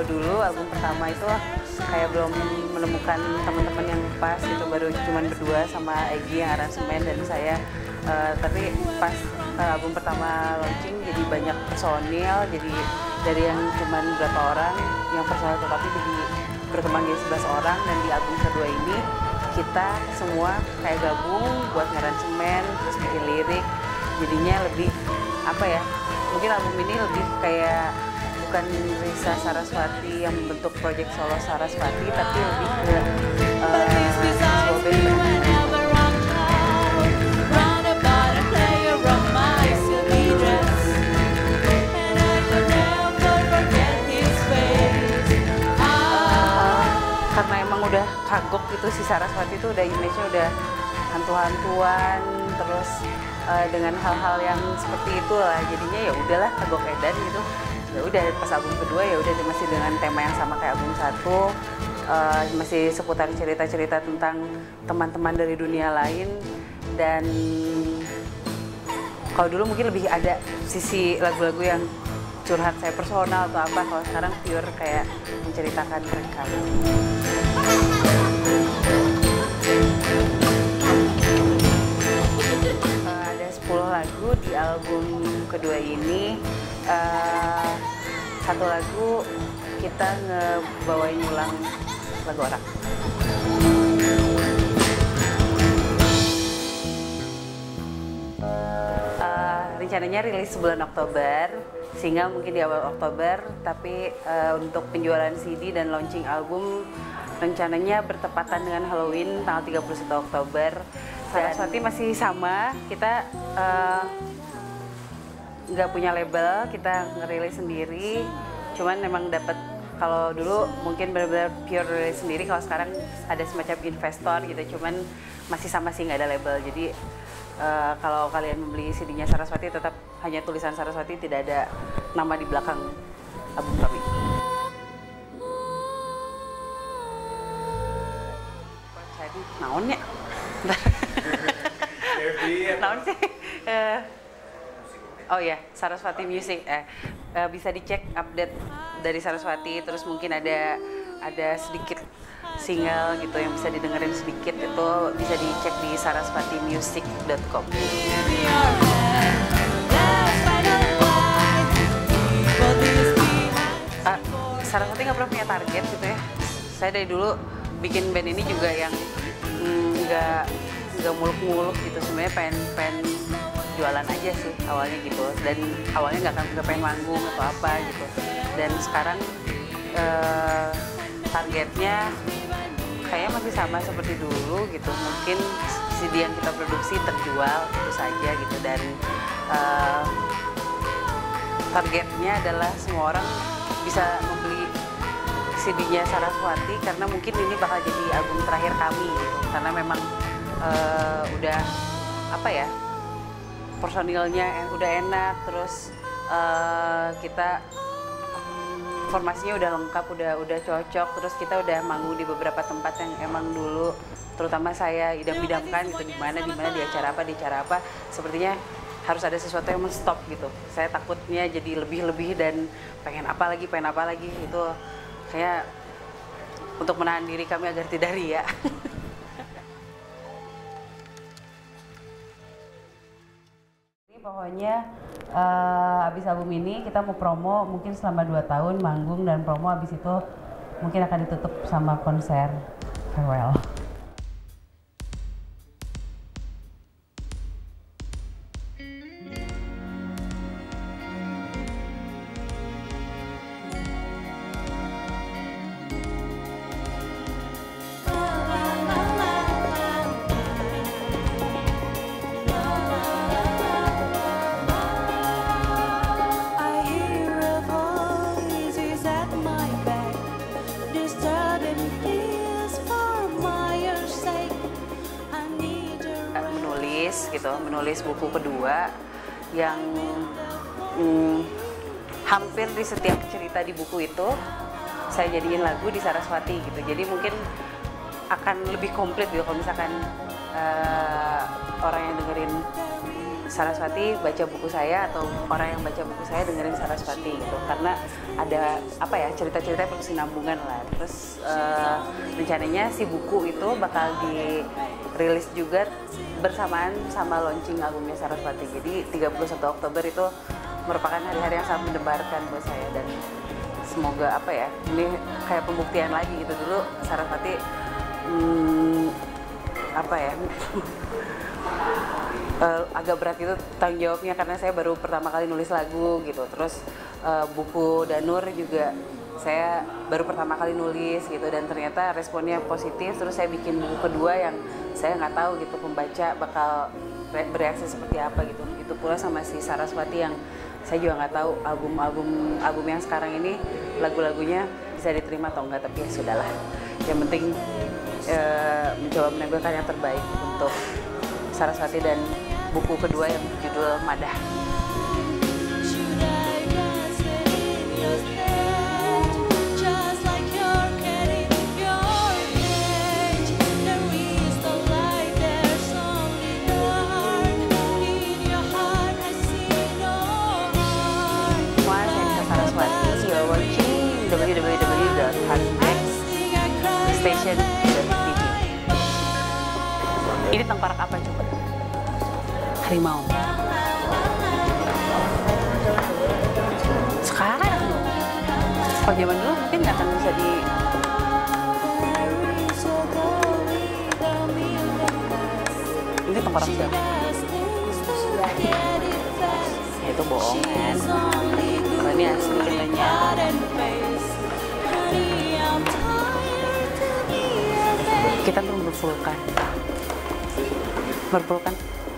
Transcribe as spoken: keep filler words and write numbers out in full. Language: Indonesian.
kalau dulu album pertama itu kayak belum menemukan teman-teman yang pas gitu, baru cuman berdua sama Egy yang aransemen dan saya. Uh, tapi pas uh, album pertama launching jadi banyak personil, jadi dari yang cuman berapa orang yang personil tetapi jadi berkembang jadi sebelas orang, dan di album kedua ini kita semua kayak gabung buat ngaransemen terus bikin lirik, jadinya lebih apa ya, mungkin album ini lebih kayak bukan Risa Sarasvati yang membentuk proyek solo Sarasvati, tapi lebih ke uh, sebuah band. Karena emang udah kagok gitu, si Sarasvati itu udah image-nya udah hantu-hantuan, terus uh, dengan hal-hal yang seperti itu lah, jadinya ya udahlah kagok edan gitu. Ya udah pas album kedua ya udah masih dengan tema yang sama kayak album satu, uh, masih seputar cerita-cerita tentang teman-teman dari dunia lain, dan kalau dulu mungkin lebih ada sisi lagu-lagu yang curhat saya personal atau apa, kalau sekarang pure kayak menceritakan mereka. Uh, ada sepuluh lagu di album kedua ini. Uh, satu lagu kita ngebawain ulang lagu orang. Uh, rencananya rilis bulan Oktober, sehingga mungkin di awal Oktober, tapi uh, untuk penjualan C D dan launching album rencananya bertepatan dengan Halloween tanggal tiga puluh satu Oktober. Sarasvati masih sama, kita uh, nggak punya label, kita ngerilis sendiri, cuman memang dapat, kalau dulu mungkin benar-benar pure rilis sendiri, kalau sekarang ada semacam investor gitu, cuman masih sama sih, nggak ada label. Jadi uh, kalau kalian membeli C D-nya Sarasvati tetap hanya tulisan Sarasvati, tidak ada nama di belakang album kami. Jadi naonnya? Naon sih? Uh, Oh ya, Sarasvati Music, eh, uh, bisa dicek update dari Sarasvati, terus mungkin ada ada sedikit single gitu yang bisa didengerin sedikit, itu bisa dicek di sarasvati music dot com. Uh, Sarasvati nggak pernah punya target gitu ya. Saya dari dulu bikin band ini juga yang nggak mm, nggak muluk-muluk gitu, sebenarnya pengen pengen jualan aja sih awalnya gitu, dan awalnya nggak nggak pengen manggung atau apa gitu, dan sekarang eh, targetnya kayaknya masih sama seperti dulu gitu, mungkin C D yang kita produksi terjual itu saja gitu, dan eh, targetnya adalah semua orang bisa membeli C D-nya Sarasvati, karena mungkin ini bakal jadi album terakhir kami gitu, karena memang eh, udah apa ya, personilnya udah enak, terus uh, kita formasinya udah lengkap, udah udah cocok, terus kita udah manggung di beberapa tempat yang emang dulu terutama saya idam-idamkan gitu, di mana di mana di acara apa di acara apa, sepertinya harus ada sesuatu yang men-stop gitu. Saya takutnya jadi lebih-lebih dan pengen apa lagi, pengen apa lagi, itu kayak untuk menahan diri kami agar tidak ria. Pokoknya uh, abis album ini kita mau promo mungkin selama dua tahun manggung dan promo, abis itu mungkin akan ditutup sama konser farewell. Gitu, menulis buku kedua yang hmm, hampir di setiap cerita di buku itu saya jadiin lagu di Sarasvati gitu, jadi mungkin akan lebih komplit gitu kalau misalkan uh, orang yang dengerin Sarasvati baca buku saya atau orang yang baca buku saya dengerin Sarasvati gitu, karena ada apa ya cerita-cerita berkesinambungan lah. Terus uh, rencananya si buku itu bakal dirilis juga bersamaan sama launching albumnya Sarasvati. Jadi tiga puluh satu Oktober itu merupakan hari-hari yang sangat mendebarkan buat saya, dan semoga apa ya, ini kayak pembuktian lagi gitu. Dulu Sarasvati hmm, apa ya uh, agak berat itu tanggung jawabnya, karena saya baru pertama kali nulis lagu gitu. Terus uh, buku Danur juga saya baru pertama kali nulis gitu, dan ternyata responnya positif. Terus saya bikin buku kedua yang saya nggak tahu gitu pembaca bakal bereaksi seperti apa gitu. Itu pula sama si Sarasvati yang saya juga nggak tahu album-album album yang sekarang ini lagu-lagunya bisa diterima atau enggak, tapi ya sudahlah. Yang penting e, mencoba menampilkan yang terbaik untuk Sarasvati dan buku kedua yang berjudul Madah. w w w dot station dot t v. Ini tengkorak apa coba? Harimau. Sekarang kalau zaman dulu mungkin nggak akan bisa di ini tengkorak siapa? Ya, itu bohongan. Kalau ini asli katanya. Kita tuh bervulkan, bervulkan